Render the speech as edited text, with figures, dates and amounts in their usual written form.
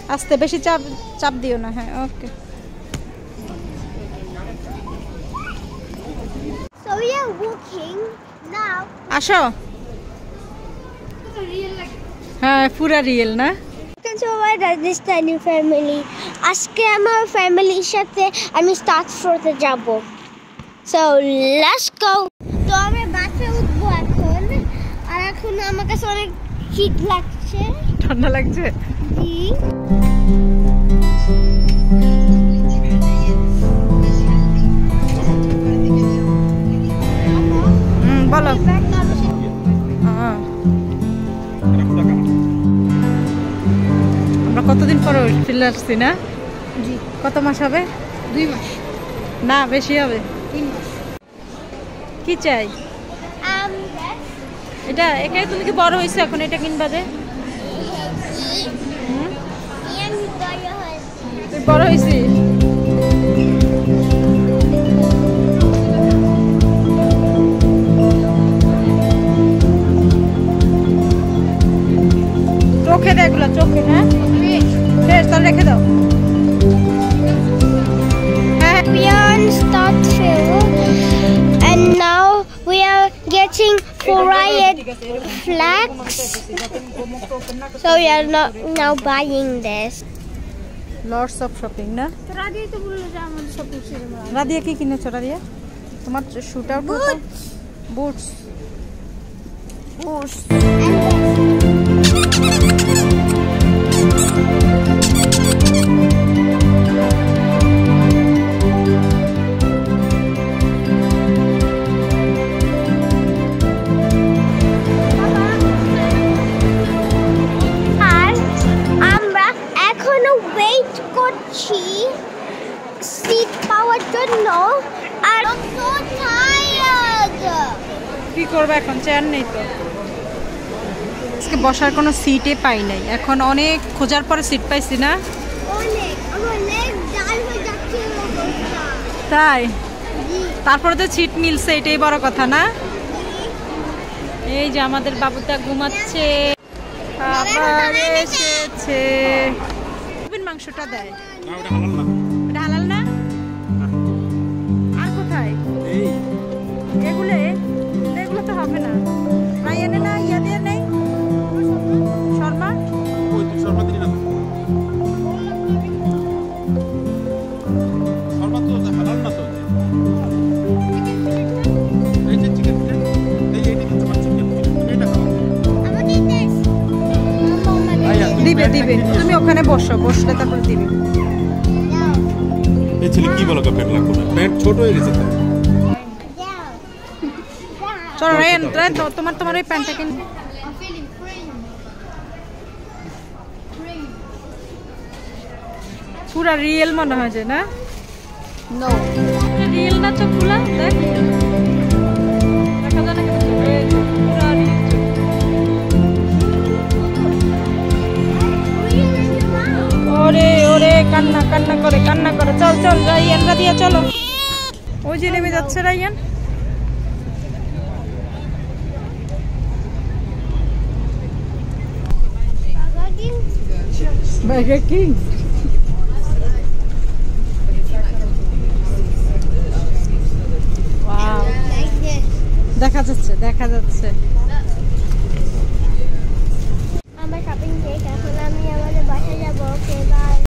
আস্তে, বেশি চাপ চাপ দিও না। হ্যাঁ, ওকে। So we are walking now. আসো। হ্যাঁ, পুরা রিয়েল না? Welcome to our Rajasthani family. আজকে আমার ফ্যামিলির সাথে আমি স্টার্ট ফ্লোরে যাব। So let's go. তো আমরা বাসে উঠবো এখন। আর এখন আমার কাছে অনেক শীত লাগছে। ঠান্ডা লাগছে? জি। বলো। আমরা কতদিন পরে ফিরে আসছি না? জি। কত মাস হবে? 2 মাস। না, বেশি হবে। 3 মাস। কি চাই? এটা একাই তুমি কি বড় হয়েছে এখন এটা কিনবা যে? তুই বড় হয়েছি? চোখে দেয় এগুলো, চোখে। হ্যাঁ, বেশ, তাহলে রেখে দাও। হ্যাঁ, We are on start field and now we are getting 4 riot flags. So we are now buying this. Lots of shopping না? রাদিয়া তো বললো যে আমাদের সব কিছু রাদিয়া কি কিনেছো রাদিয়া? তোমার shoot out boots. Boots. Seat পাওয়ার জন্য আর so tired. কি করবে এখন? চেয়ার নেই তো। আজকে বসার কোনো সিটে পাই নাই। এখন অনেক খোঁজার পরে সিট পাইছি না? অনেক, আমার লেগ ডাল হয়ে যাচ্ছে। তাই? তারপরে তো সিট মিলছে, এটাই বড় কথা না? এই যে আমাদের বাবুটা ঘুমাচ্ছে। আবার এসেছে। মাংসটা দেয় না, ওটা হালাল না। এটা হালাল না? আর কোথায়? এগুলো তো হবে না। রায়ানে না ইয়া দিয়ে নেই শর্মা? ওই তো শর্মা দিলি না। শর্মা তো হালাল না তো। এই যে চিকেন এই এইটা তো তোমার চিকেন এটা খাও। আমাদের দেশ দিবে দিবে, তুমি ওখানে বসো, বসলে তারপরে দিবে। এই ছেলে কি বলো, প্যান্ট লাগবে না, প্যান্ট ছোট হয়ে গেছে তো। চলো রায়ান, তোমার এই প্যান্টটা কিন। পুরা রিয়েল মনে হয় যে না? নো, রিয়েল না তো খোলা দেখ, দেখা যায় না কিন্তু পুরা রিয়েল। ওরে ওরে, কান্না করে। চল রায়ান, রাদিয়া চলো। ওই যে নেমে যাচ্ছে রায়ান। Burger King. Wow. দেখা যাচ্ছে।